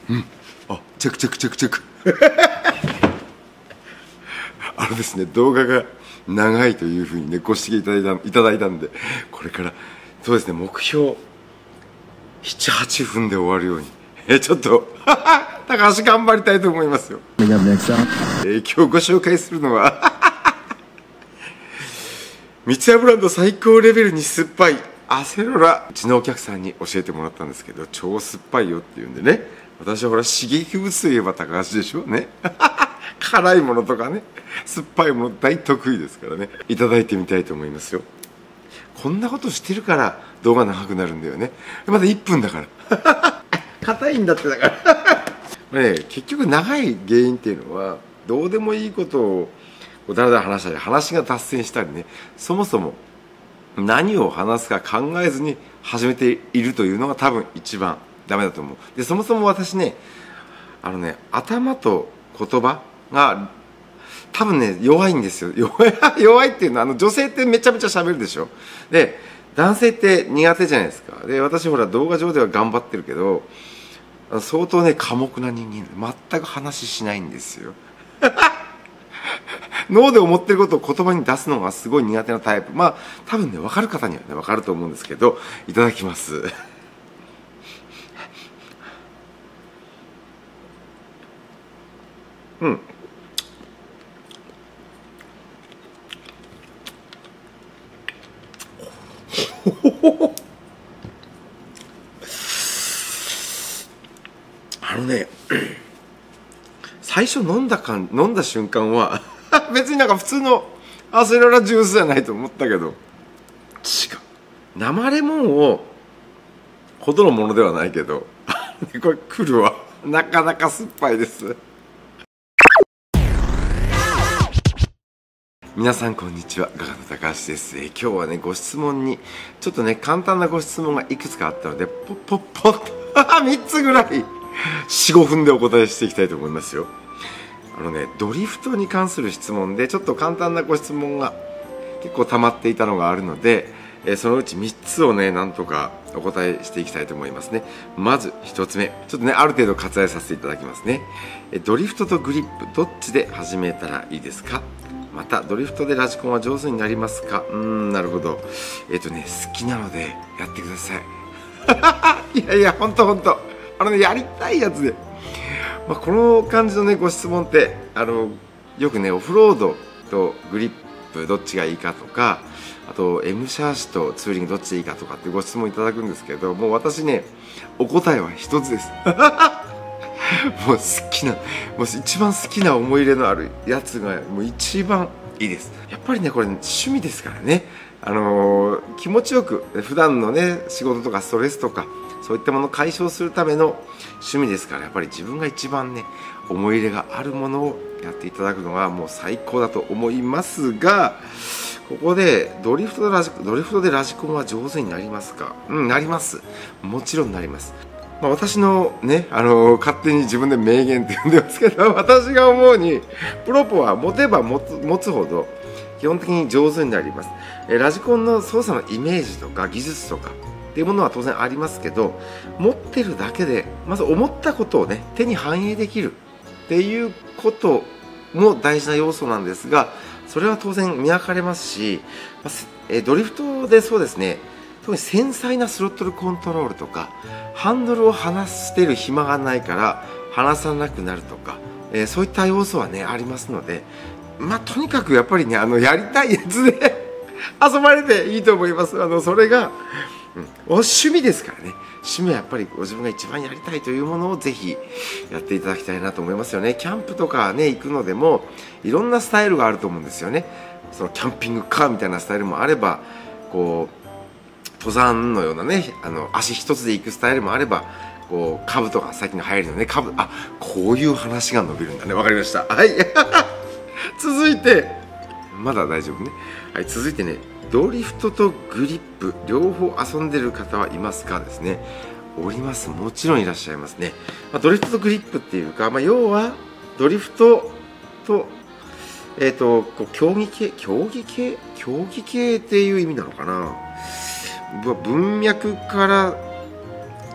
あ、チェックチェックチェックチェックですね、動画が長いというふうにねご指摘いただいたんで、これからそうですね、目標7、8分で終わるようにちょっと高橋頑張りたいと思いますよ。今日ご紹介するのは三ツ矢ブランド最高レベルに酸っぱいアセロラ、うちのお客さんに教えてもらったんですけど、超酸っぱいよっていうんでね、私はほら刺激物といえば高橋でしょね辛いものとかね、酸っぱいもの大得意ですからね、いただいてみたいと思いますよ。こんなことしてるから動画長くなるんだよね。まだ1分だから硬いんだってだからね、結局長い原因っていうのは、どうでもいいことをだらだら話したり、話が脱線したりね、そもそも何を話すか考えずに始めているというのが多分一番ダメだと思う。でそもそも私ね、頭と言葉が多分ね弱いんですよ。弱いっていうのは、女性ってめちゃめちゃ喋るでしょ。で男性って苦手じゃないですか。で私ほら動画上では頑張ってるけど、相当ね寡黙な人間、全く話しないんですよ脳で思ってることを言葉に出すのがすごい苦手なタイプ。まあ多分ね分かる方にはね分かると思うんですけど、いただきます最初飲んだ瞬間は別になんか普通のアセロラジュースじゃないと思ったけど、違う、生レモンをほどのものではないけどこれ来るわ、なかなか酸っぱいです。皆さんこんにちは、画家の高橋です。今日はねご質問にちょっとね簡単なご質問がいくつかあったので、ポッ3つぐらい4、5分でお答えしていきたいと思いますよ。ドリフトに関する質問でちょっと簡単なご質問が結構溜まっていたのがあるので、そのうち3つをねなんとかお答えしていきたいと思いますね。まず1つ目、ちょっとねある程度割愛させていただきますね。ドリフトとグリップどっちで始めたらいいですか。またドリフトでラジコンは上手になりますか。なるほど。好きなのでやってくださいいや本当やりたいやつで、この感じのねご質問ってよくねオフロードとグリップどっちがいいかとか、あと M シャーシとツーリングどっちでいいかとかってご質問いただくんですけど、もう私ねお答えは一つですもう一番好きな思い入れのあるやつがもう一番いいです。やっぱりねこれ趣味ですからね、気持ちよく普段のね仕事とかストレスとかそういったものを解消するための趣味ですから、やっぱり自分が一番ね思い入れがあるものをやっていただくのがもう最高だと思いますが、ここでドリフトでラジコンは上手になりますか。なります。もちろんなります。私のね、勝手に自分で名言って呼んでますけど、私が思うにプロポは持てば持つほど基本的に上手になります。ラジコンの操作のイメージとか技術とかっていうものは当然ありますけど、持ってるだけでまず思ったことをね手に反映できるっていうことも大事な要素なんですが、それは当然見分かれますし、ドリフトでそうですね、特に繊細なスロットルコントロールとか、ハンドルを離してる暇がないから離さなくなるとか、そういった要素はねありますので、とにかくやっぱりねやりたいやつで遊ばれていいと思います。それが、趣味ですからね。趣味はやっぱりご自分が一番やりたいというものをぜひやっていただきたいなと思いますよね。キャンプとかね行くのでもいろんなスタイルがあると思うんですよね。そのキャンピングカーみたいなスタイルもあれば、こう登山のようなね足一つで行くスタイルもあれば、こう兜が先に入るのね、こういう話が伸びるんだね。わかりました。はい続いてまだ大丈夫ね。はい、続いてね、ドリフトとグリップ両方遊んでる方はいますかですね。おります。もちろんいらっしゃいますね。ドリフトとグリップっていうか、要はドリフトと競技系っていう意味なのかな。文脈から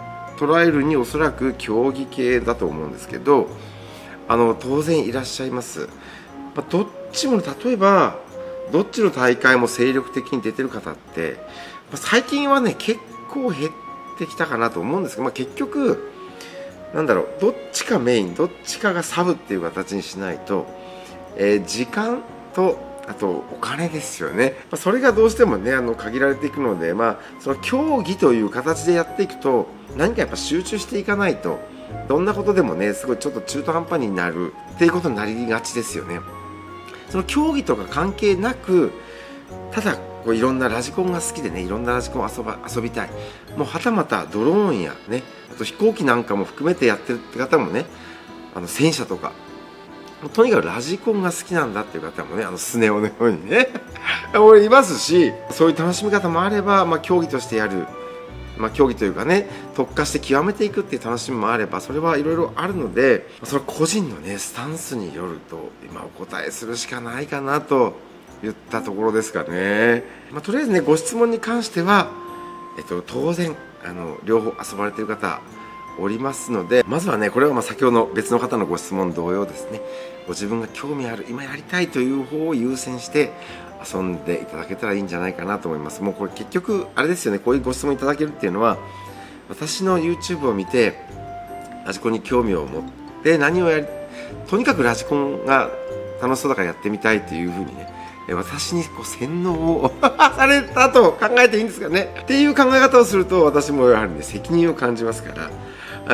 捉えるにおそらく競技系だと思うんですけど、当然いらっしゃいます。どっちも例えばどっちの大会も精力的に出てる方って、最近はね結構減ってきたかなと思うんですけど、結局どっちかメインどっちかがサブっていう形にしないと、時間とあとお金ですよね、それがどうしてもね限られていくので、その競技という形でやっていくと何かやっぱ集中していかないと、どんなことでもねすごいちょっと中途半端になるっていうことになりがちですよね。その競技とか関係なく、ただいろんなラジコンが好きでね、いろんなラジコン遊びたい、もうはたまたドローンやね、あと飛行機なんかも含めてやってるって方もね、戦車とかとにかくラジコンが好きなんだっていう方もね、スネ夫のようにね俺いますし、そういう楽しみ方もあれば、競技としてやる、競技というかね特化して極めていくっていう楽しみもあれば、それはいろいろあるので、それ個人のねスタンスによると今お答えするしかないかなといったところですかね。とりあえずねご質問に関しては、当然両方遊ばれている方おりますので、まずはねこれは先ほどの別の方のご質問同様ですね、ご自分が興味ある今やりたいという方を優先して遊んでいただけたらいいんじゃないかなと思います。もうこれ結局あれですよね、こういうご質問いただけるっていうのは、私の YouTube を見てラジコンに興味を持ってとにかくラジコンが楽しそうだからやってみたいっていうふうにね、私に洗脳をされたと考えていいんですかねっていう考え方をすると、私もやはりね責任を感じますから、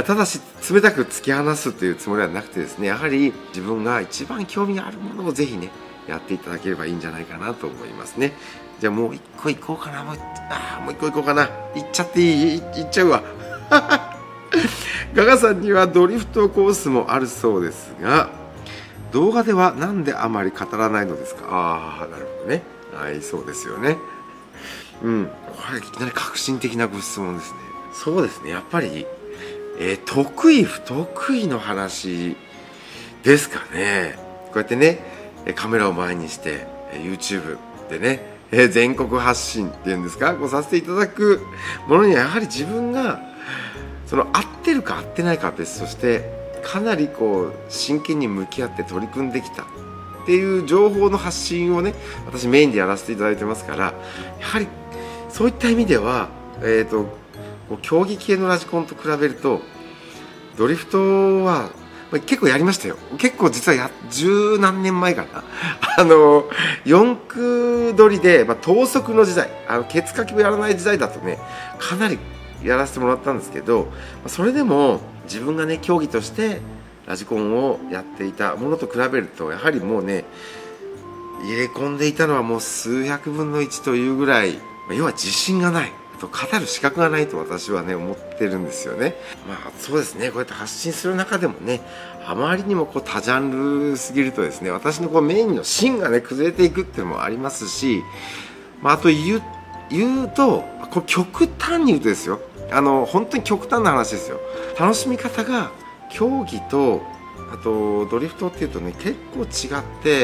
ただし冷たく突き放すというつもりはなくてですね、やはり自分が一番興味があるものをぜひねやっていただければいいんじゃないかなと思いますね。じゃあもう一個行こうかな、もう一個行こうかな、行っちゃっていい？行っちゃうわガガさんにはドリフトコースもあるそうですが、動画ではなんであまり語らないのですか？なるほどね。はい、そうですよね。これいきなり革新的なご質問ですね。そうですね、やっぱり、得意不得意の話ですかね。こうやってねカメラを前にして YouTube でね全国発信っていうんですか、させていただくものにはやはり自分が合ってるか合ってないかは別として、かなり真剣に向き合って取り組んできたっていう情報の発信をね私メインでやらせていただいてますから、やはりそういった意味では競技系のラジコンと比べるとドリフトは結構やりましたよ。結構実は十何年前かな四駆取りで、等速の時代、ケツかきをやらない時代だとねかなりやらせてもらったんですけど、それでも自分がね競技としてラジコンをやっていたものと比べると、やはりもうね入れ込んでいたのはもう数百分の1というぐらい、要は自信がない、あと語る資格がないと私はね思ってるんですよね。そうですね、こうやって発信する中でもね、あまりにも多ジャンルすぎるとですね、私のメインの芯がね崩れていくっていうのもありますし、あと言うと極端に言うとですよ、本当に極端な話ですよ。楽しみ方が競技とあとドリフトっていうとね結構違って、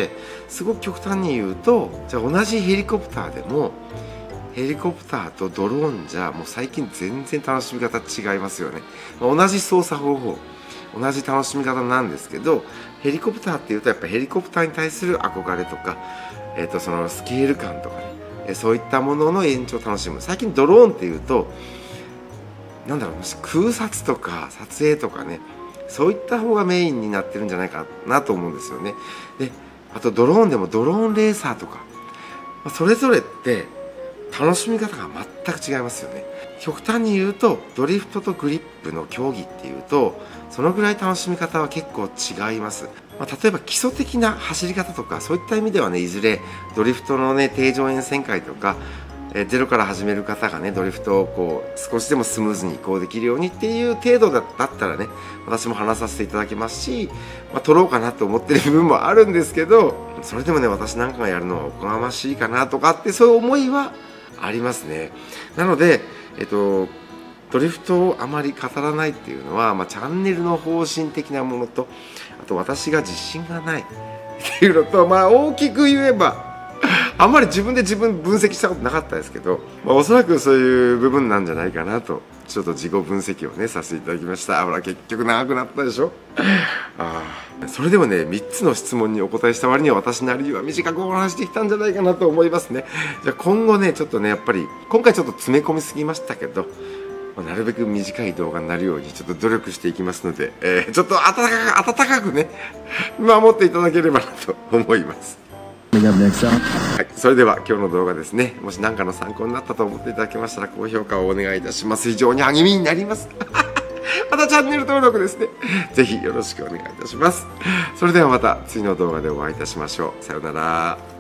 すごく極端に言うと、じゃあ同じヘリコプターでもヘリコプターとドローンじゃもう最近全然楽しみ方違いますよね。同じ操作方法同じ楽しみ方なんですけど、ヘリコプターっていうとやっぱヘリコプターに対する憧れとか、そのスケール感とかね、そういったものの延長を楽しむ。最近ドローンっていうと空撮とか撮影とかね、そういった方がメインになってるんじゃないかなと思うんですよね。で、あとドローンでもドローンレーサーとか、それぞれって楽しみ方が全く違いますよね。極端に言うとドリフトとグリップの競技っていうとそのぐらい楽しみ方は結構違います。例えば基礎的な走り方とかそういった意味ではね、いずれドリフトのね定常円旋回とかゼロから始める方がねドリフトを少しでもスムーズに移行できるようにっていう程度だったらね、私も話させていただきますし、取ろうかなと思ってる部分もあるんですけど、それでもね私なんかがやるのはおこがましいかなとかってそういう思いはありますね。なのでドリフトをあまり語らないっていうのは、チャンネルの方針的なものと、あと私が自信がないっていうのと、大きく言えばあんまり自分で自分分析したことなかったですけど、おそらくそういう部分なんじゃないかなとちょっと自己分析をねさせていただきました。ほら結局長くなったでしょ。それでもね3つの質問にお答えした割には私なりには短くお話してきたんじゃないかなと思いますね。じゃあ今後ねちょっとねやっぱり今回ちょっと詰め込みすぎましたけど、なるべく短い動画になるようにちょっと努力していきますので、ちょっと温かくね守っていただければなと思います。はい、それでは今日の動画ですね、もし何かの参考になったと思っていただけましたら高評価をお願いいたします。非常に励みになりますまたチャンネル登録ですね、ぜひよろしくお願いいたします。それではまた次の動画でお会いいたしましょう。さようなら。